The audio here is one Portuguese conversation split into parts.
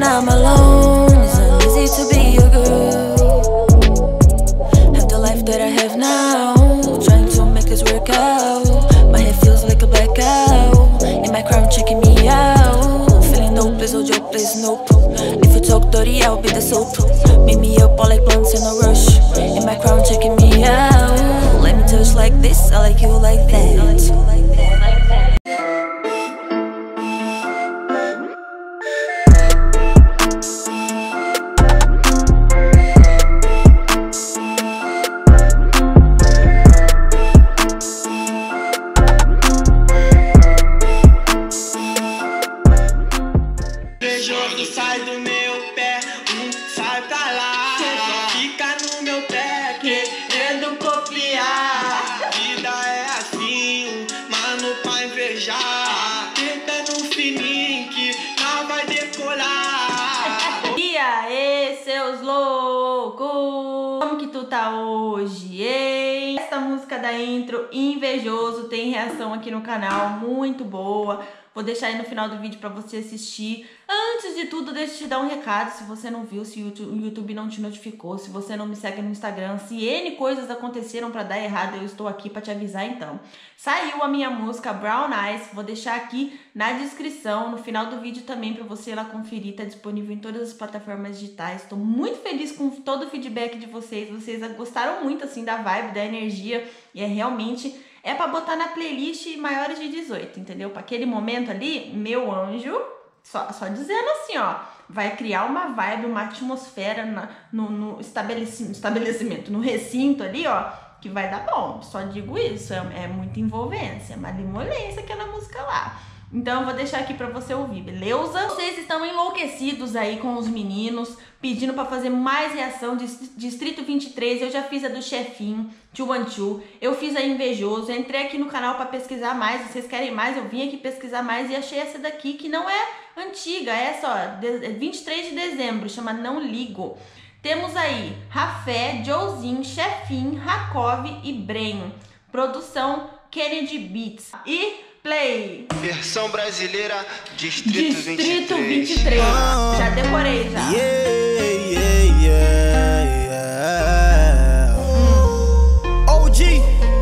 when I'm alone, it's not easy to be a girl. Have the life that I have now, trying to make this work out. My head feels like a blackout, in my crown checking me out. Feeling hopeless, hold your place, nope. If you talk dirty, I'll be the soap. Meet me up all like blunts in a rush, in my crown checking me out. Let me touch like this, I like you like that. Invejoso sai do meu pé, sai pra lá. Fica no meu pé, querendo copiar. A vida é assim, mano, pra invejar. Tenta no fininho que não vai decolar. E aí, seus loucos? Como que tu tá hoje, hein? Essa música da intro, Invejoso, tem reação aqui no canal, muito boa. Vou deixar aí no final do vídeo pra você assistir. Antes de tudo, deixa eu te dar um recado. Se você não viu, se o YouTube não te notificou, se você não me segue no Instagram, se N coisas aconteceram pra dar errado, eu estou aqui pra te avisar então. Saiu a minha música Brown Eyes, vou deixar aqui na descrição, no final do vídeo também pra você ir lá conferir. Tá disponível em todas as plataformas digitais. Tô muito feliz com todo o feedback de vocês. Vocês gostaram muito assim da vibe, da energia, e é realmente... é pra botar na playlist maiores de 18, entendeu? Pra aquele momento ali, meu anjo, só dizendo assim, ó, vai criar uma vibe, uma atmosfera no estabelecimento, no recinto ali, ó, que vai dar bom. Só digo isso, é muita envolvência, malemolência aquela música lá. Então eu vou deixar aqui pra você ouvir, beleza? Vocês estão enlouquecidos aí com os meninos, pedindo pra fazer mais reação de Distrito 23. Eu já fiz a do Chefinho, 212. Eu fiz a Invejoso. Eu entrei aqui no canal pra pesquisar mais. Se vocês querem mais, eu vim aqui pesquisar mais e achei essa daqui, que não é antiga. Essa, ó, 23 de dezembro, chama Não Ligo. Temos aí Rafé, Joezinho, Chefinho, Rakov e Bren. Produção Kennedy Beats. E... play! Versão brasileira, Distrito 23. 23. Já decorei, já. OG.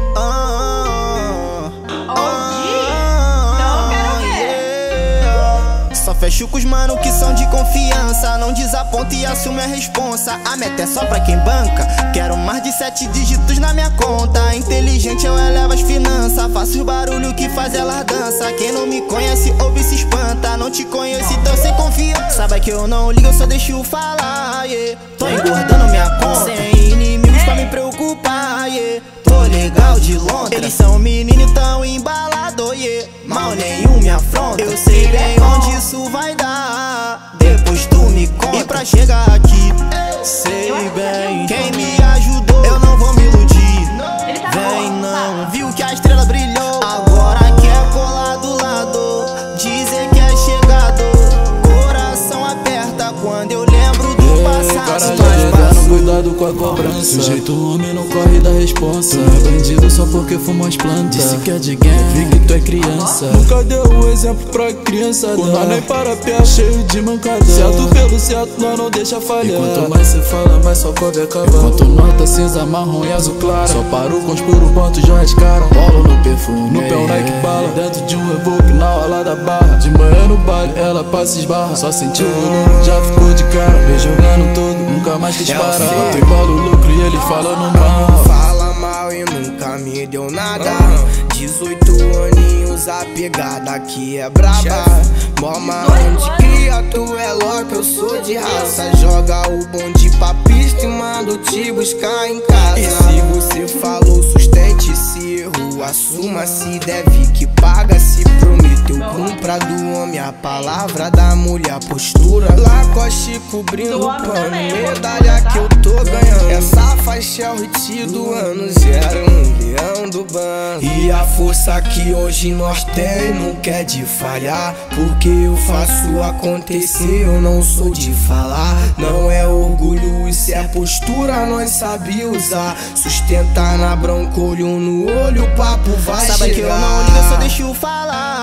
Então eu quero ver. Só fecho com os mano que são de confiança. Não desaponta e assume a responsa. A meta é só pra quem banca. Quero mais de 7 dígitos na minha conta. Inteligente eu elevo as finanças. Faço o barulho que faz elas dança. Quem não me conhece ouve e se espanta. Não te conheço então sem confiança. Sabe que eu não ligo, eu só deixo falar, yeah. Tô engordando minha conta, sem inimigos pra me preocupar, yeah. Tô legal de Londres. Eles são meninos tão embalados, yeah. Mal nenhum me afronta. Eu sei bem onde isso vai dar. Depois tu me conta. E pra chegar aqui, sei bem quem me ajudou. Eu não vou me iludir. Vem não, viu que a estrela brilhou. Agora quer colar do lado, dizer que é chegado. Coração aperta quando eu lembro do passado. Cuidado com a cobrança. Do jeito homem não corre da responsa. Tu não é bandido só porque fuma as plantas. Disse que é de gang, vi que tu é criança. Nunca deu o exemplo pra criança. Nós nem para pé, cheio de mancada. Certo pelo certo, nós não deixa falhar. E quanto mais se fala, mais só cobre acaba. Enquanto nota cinza, marrom e azul clara. Só parou com os puros pontos, já riscaram. Bolo no perfume, no pé o Nike bala. Dentro de um reboque na hora da barra. De manhã no baile, ela passa e esbarra. Só sentiu o volume, já ficou de cara. Vem jogando todo, nunca mais quis parar. Tu embala o lucro e ele fala no mal. Fala mal e nunca me deu nada. 18 aninhos, a pegada aqui é braba. Mó marrom de cria, tu é louco, eu sou de raça. Joga o bonde pra pista e manda te buscar em casa. E se você falou, sustente esse erro. Assuma se deve que paga. Se prometeu, cumpra do homem a palavra da mulher, postura. Lacoste cobrindo o pano, medalha que eu tô ganhando. Essa faixa é o hit do ano 0, leão do bando. E a força que hoje nós tem não quer de falhar, porque eu faço acontecer, eu não sou de falar. Não é orgulho, isso é postura, nós sabe usar. Sustenta na bronca, olho no olho, o papo vai Sabe chegar. que eu não ligo, eu só deixo falar.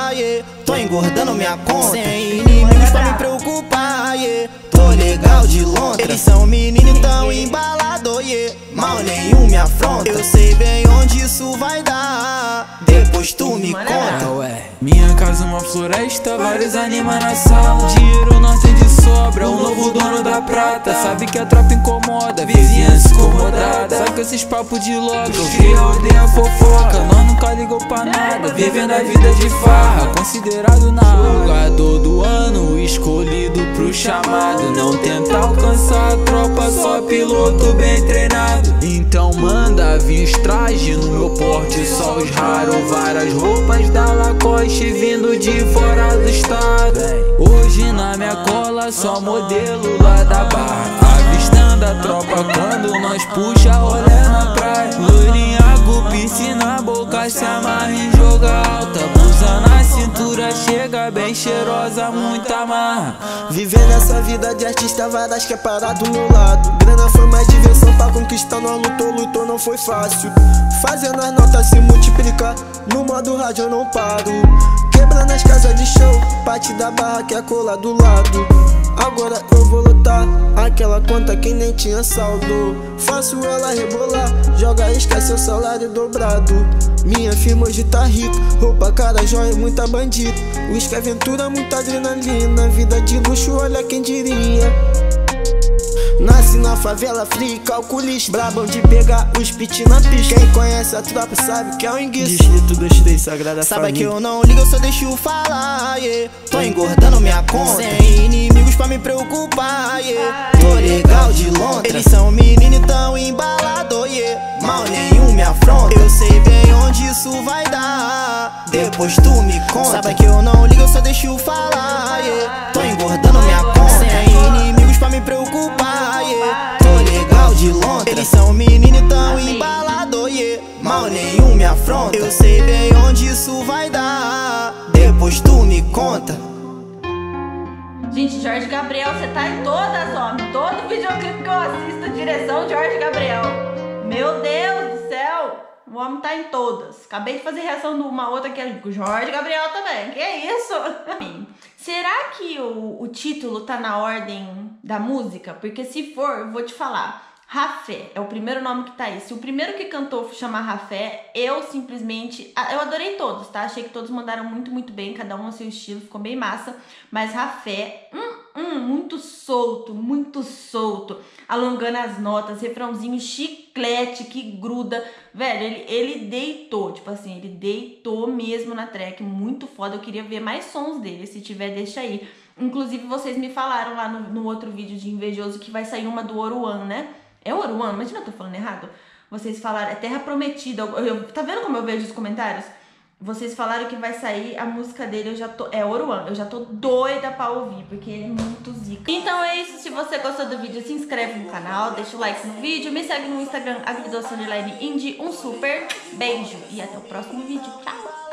yeah. Tô engordando minha conta, sem inimigos pra me preocupar, yeah. Tô legal de lontra, eles são meninos tão embalados, yeah. Mal nenhum me afronta, eu sei bem onde isso vai dar, depois tu me conta. Minha casa uma floresta, vários animais na sala. Dinheiro não tem de sobra, o novo dono da prata. Sabe que a tropa incomoda, vizinhança incomodada. Sabe que esses papos de logo, que odeia fofoca. Nós nunca ligou pra nada, vivendo a vida de farra. Considerado na jogador do ano, escolhido pro chamado. Não tenta alcançar a tropa, só piloto bem treinado. Então manda vir os trajes no meu porte, só os raros. Várias roupas da Lacoste vindo de fora do estado. Hoje na minha cola só modelo lá da Barra, avistando a tropa quando nós puxa rolê na praia. Loirinha, piscina, boca se amarra em joga alta. Blusa na cintura, chega bem cheirosa, muita marra. Vivendo essa vida de artista, várias que é parado do meu lado. Grana foi mais diversão pra conquistar, nós lutou, não foi fácil. Fazendo as notas se multiplicar, no modo rádio eu não paro. Quebrando as casas de show, parte da barra que é cola do lado. Agora eu vou lotar aquela conta que nem tinha saldo. Faço ela rebolar, joga isca, seu salário dobrado. Minha firma hoje tá rica, roupa, cara, joia, muita bandida. Whisky, aventura, muita adrenalina. Vida de luxo, olha quem diria. Nasce na favela fria, calculista, brabão de pegar os pit na pista. Quem conhece a tropa sabe que é um enguiço. Distrito 23, Sagrada Família. Sabe que eu não ligo, eu só deixo falar, yeah. Tô engordando minha conta, sem inimigos pra me preocupar, yeah. Tô legal de lontra, eles são meninos tão embalados, yeah. Mal nenhum me afronta, eu sei bem onde isso vai dar, depois tu me conta. Sabe que eu não ligo, eu só deixo falar, yeah. Tô engordando minha conta, sem inimigos pra me preocupar, yeah. Tô legal de lontra, eles são meninos tão embalados, yeah. Mal nenhum me afronta, eu sei bem onde isso vai dar, depois tu me conta. Gente, Jorge Gabriel, você tá em todas, homem. Todo videoclipe que eu assisto, direção Jorge Gabriel. Meu Deus do céu, o homem tá em todas. Acabei de fazer reação de uma outra que é com o Jorge Gabriel também. Que isso? Será que o título tá na ordem da música? Porque se for, eu vou te falar. Rafé é o primeiro nome que tá aí. Se o primeiro que cantou chama Rafé, eu simplesmente... Eu adorei todos, tá? Achei que todos mandaram muito, muito bem. Cada um ao seu estilo, ficou bem massa. Mas Rafé, muito solto. Alongando as notas, refrãozinho chiclete que gruda. Velho, ele deitou, tipo assim, ele deitou mesmo na track. Muito foda, eu queria ver mais sons dele. Se tiver, deixa aí. Inclusive, vocês me falaram lá no outro vídeo de Invejoso que vai sair uma do Oruan, né? É Oruan? Imagina, eu tô falando errado. Vocês falaram, é Terra Prometida. Tá vendo como eu vejo os comentários? Vocês falaram que vai sair a música dele, eu já tô... É Oruan, eu já tô doida pra ouvir, porque ele é muito zica. Então é isso, se você gostou do vídeo, se inscreve no canal, deixa o like no vídeo, me segue no Instagram, agridoce_indie. Um super beijo e até o próximo vídeo. Tchau!